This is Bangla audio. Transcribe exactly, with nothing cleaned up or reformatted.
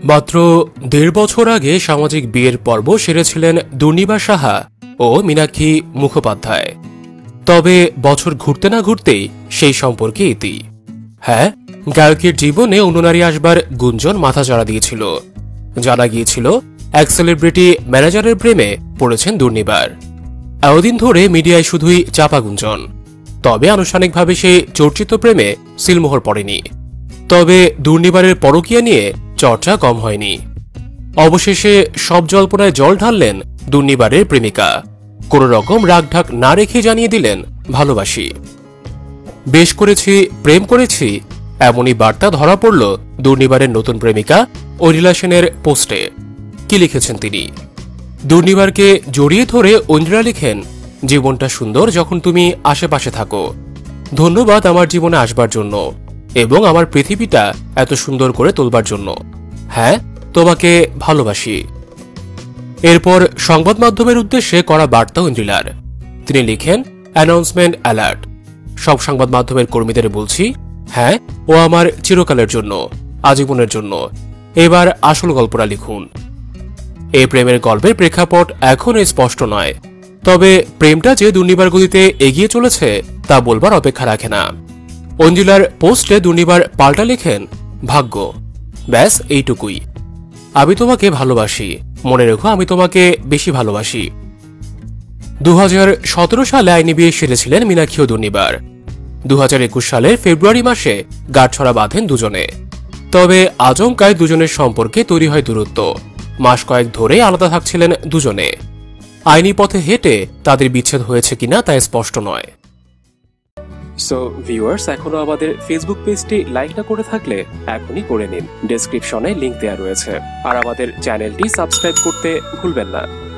মাত্র দেড় বছর আগে সামাজিক বিয়ের পর্ব সেরেছিলেন দুর্নিবার সাহা ও মীনাক্ষী মুখোপাধ্যায়। তবে বছর ঘুরতে না ঘুরতেই সেই সম্পর্কে ইতি। হ্যাঁ, গায়কের জীবনে অন্য নারী আসবার গুঞ্জন মাথাচাড়া দিয়েছিল। জানা গিয়েছিল এক সেলিব্রিটি ম্যানেজারের প্রেমে পড়েছেন দুর্নিবার। এতদিন ধরে মিডিয়ায় শুধুই চাপা গুঞ্জন, তবে আনুষ্ঠানিকভাবে সেই চর্চিত প্রেমে সিলমোহর পড়েনি। তবে দুর্নিবারের পরকীয়া নিয়ে চর্চা কম হয়নি। অবশেষে সব জল্পনায় জল ঢাললেন দুর্নিবারের প্রেমিকা। কোন রকম রাগঢাক না রেখে জানিয়ে দিলেন, ভালোবাসি, বেশ করেছি, প্রেম করেছি। এমনই বার্তা ধরা পড়ল দুর্নিবারের নতুন প্রেমিকা ঐন্দ্রিলা সেনের পোস্টে। কি লিখেছেন তিনি? দুর্নিবারকে জড়িয়ে ধরে ঐন্দ্রিলা লিখেন, জীবনটা সুন্দর যখন তুমি আশেপাশে থাকো। ধন্যবাদ আমার জীবনে আসবার জন্য এবং আমার পৃথিবীটা এত সুন্দর করে তোলবার জন্য। হ্যাঁ, তোমাকে ভালোবাসি। এরপর সংবাদ মাধ্যমের উদ্দেশ্যে করা বার্তা ঐন্দ্রিলার। তিনি লিখেন, অ্যানাউন্সমেন্ট অ্যালার্ট। সব সংবাদ মাধ্যমের কর্মীদের বলছি, হ্যাঁ, ও আমার চিরকালের জন্য, আজীবনের জন্য। এবার আসল গল্পটা লিখুন। এই প্রেমের গল্পের প্রেক্ষাপট এখনো স্পষ্ট নয়, তবে প্রেমটা যে দুর্নিবার গতিতে এগিয়ে চলেছে তা বলবার অপেক্ষা রাখে না। ঐন্দ্রিলার পোস্টে দুর্নিবার পাল্টা লেখেন, ভাগ্য, ব্যাস এইটুকুই। আমি তোমাকে ভালোবাসি, মনে রেখো আমি তোমাকে বেশি ভালোবাসি। দু হাজার সতেরো সালে আইনি বিয়ে সেরেছিলেন মীনাক্ষী ও দুর্নিবার। দু হাজার একুশ সালের ফেব্রুয়ারি মাসে গাঁটছড়া বাঁধেন দুজনে। তবে আচমকায় দুজনের সম্পর্কে তৈরি হয় দূরত্ব। মাস কয়েক ধরে আলাদা থাকছিলেন দুজনে। আইনি পথে হেঁটে তাদের বিচ্ছেদ হয়েছে কিনা তা স্পষ্ট নয়। সো ভিউয়ার্স, এখনো আমাদের ফেসবুক পেজটি লাইক না করে থাকলে এখনই করে নিন। ডেসক্রিপশনে লিংক দেওয়া রয়েছে। আর আমাদের চ্যানেলটি সাবস্ক্রাইব করতে ভুলবেন না।